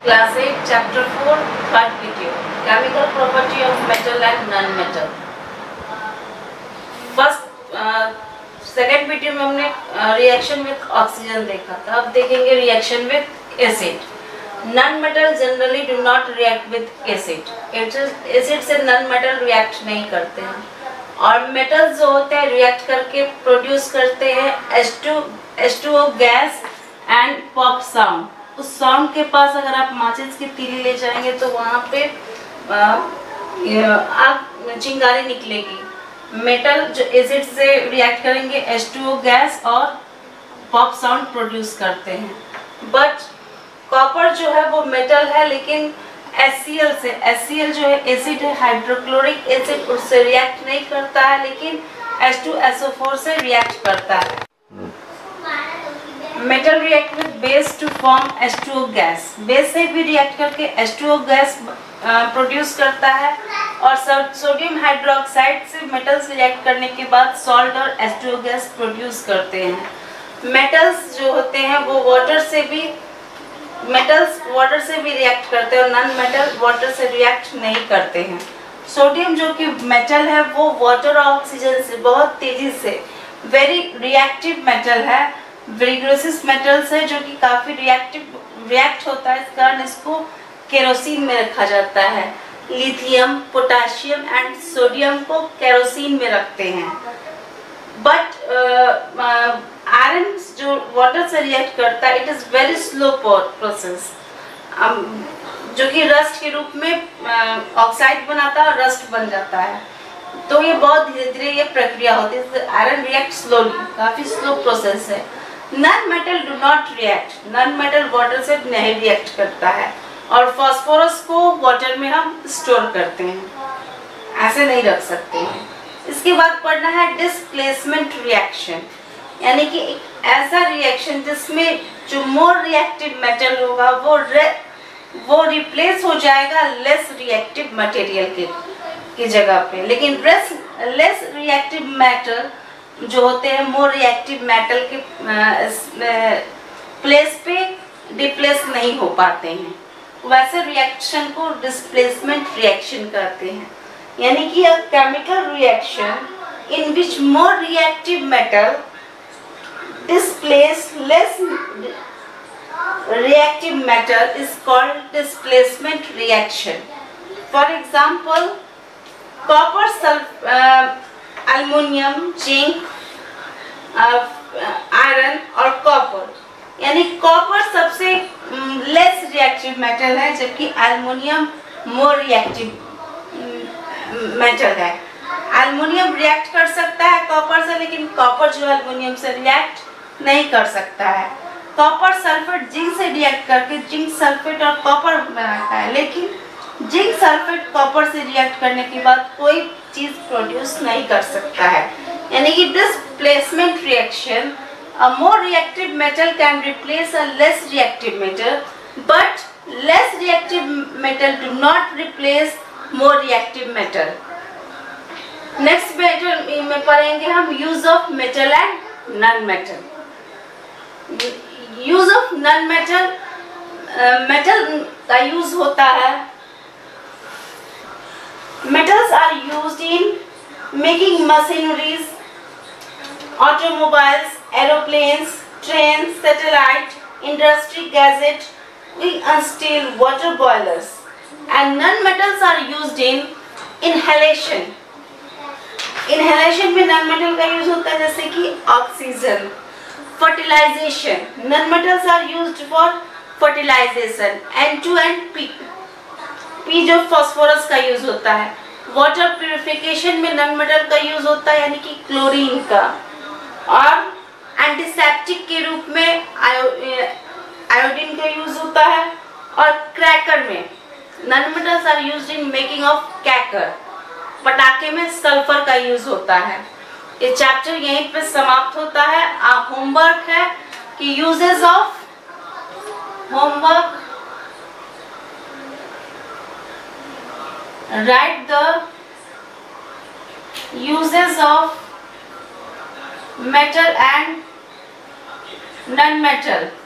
Class 8, Chapter 4, third video. Chemical property of metal and non-metal. Second video में हमने reaction with oxygen देखा था. अब देखेंगे reaction with acid. Non metal generally do not react with acid. Acid से non metal react नहीं करते हैं. और मेटल्स जो होते हैं रिएक्ट करके प्रोड्यूस करते हैं H2O gas and pop sound. उस साउंड के पास अगर आप माचिस की तीली ले जाएंगे तो वहाँ पे आग चिंगारी निकलेगी. मेटल जो एसिड से रिएक्ट करेंगे H2O गैस और पॉप साउंड प्रोड्यूस करते हैं. बट कॉपर जो है वो मेटल है, लेकिन HCl जो है एसिड है, हाइड्रोक्लोरिक एसिड, उससे रिएक्ट नहीं करता है, लेकिन H2SO4 से रिएक्ट करता है. Metal react with base to form H2O gas. Base से भी रिएक्ट करके H2O गैस प्रोड्यूस करता है. और सोडियम हाइड्रोक्साइड से मेटल्स रिएक्ट करने के बाद सॉल्ट और H2O गैस प्रोड्यूस करते हैं. मेटल्स जो होते हैं वो वाटर से भी रिएक्ट करते हैं, और नॉन मेटल वाटर से रिएक्ट नहीं करते हैं. सोडियम जो कि मेटल है वो वाटर और ऑक्सीजन से बहुत तेजी से वेरी रिएक्टिव मेटल है. वेरिगोसिस मेटल्स है जो कि काफी रिएक्ट होता है. इस कारण इसको केरोसिन में रखा जाता है. लिथियम, पोटाशियम एंड सोडियम को केरोसिन में रखते हैं. बट आयरन जो वाटर से रिएक्ट करता है, it is very slow process, जो कि रस्ट के रूप में ऑक्साइड बनाता है और रस्ट बन जाता है. तो ये बहुत धीरे धीरे ये प्रक्रिया होती है. आयरन रिएक्ट स्लोली, काफी स्लो प्रोसेस है. Non metal do not react. Non metal water से नहीं रिएक्ट करता है. और फास्फोरस को वाटर में हम स्टोर करते हैं, ऐसे नहीं रख सकते हैं. इसके बाद पढ़ना है डिस्प्लेसमेंट रिएक्शन, यानी कि एक ऐसा रिएक्शन जिसमें जो मोर रिएक्टिव मेटल होगा वो रिप्लेस हो जाएगा लेस रिएक्टिव मटेरियल की जगह पे. लेकिन लेस रिएक्टिव मेटल जो होते हैं मोर रिएक्टिव मेटल के प्लेस पे डिप्लेस नहीं हो पाते हैं. वैसे रिएक्शन को डिस्प्लेसमेंट रिएक्शन कहते हैं. यानी कि a chemical reaction in which more reactive metal displace less reactive metal is called displacement reaction. For example, copper, aluminium, zinc, iron और कॉपर. यानी कॉपर सबसे लेस रिएक्टिव मेटल है, जबकि एल्युमिनियम मोर रिएक्टिव मेटल है. Aluminium react कर सकता है copper से, लेकिन कॉपर जो एल्युमिनियम से रिएक्ट नहीं कर सकता है. कॉपर सल्फेट जिंक से रिएक्ट करके जिंक सल्फेट और कॉपर बनाता है, लेकिन जिंक सल्फेट कॉपर से रिएक्ट करने के बाद कोई चीज प्रोड्यूस नहीं कर सकता है. यानी कि displacement reaction, a more reactive metal can replace a less reactive metal, but less reactive metal do not replace more reactive metal. Next metal में पढ़ेंगे हम use of metal and non-metal. Use of non-metal, metal का use होता है. Metals are used in making machineries, automobiles, aeroplanes, trains, satellite, industry, gadget, and steel, water boilers. And non-metals are used in inhalation. Inhalation में non-metal का use होता है, जैसे कि oxygen. Fertilization, non-metals are used for fertilization. N2P, P जो phosphorus का use होता है. वाटर प्यूरिफिकेशन में non-metal का यूज होता है, यानी कि क्लोरीन का. और एंटीसेप्टिक के रूप में आयोडीन का यूज होता है. और क्रैकर में non metals are used in making of cracker. पटाखे में सल्फर का यूज होता है. ये चैप्टर यहीं पे समाप्त होता है. होमवर्क है कि uses of homework, write the uses of metal and non-metal.